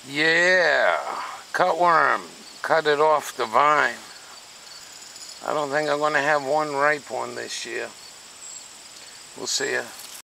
Yeah, cutworm. Cut it off the vine. I don't think I'm going to have one ripe one this year. We'll see ya.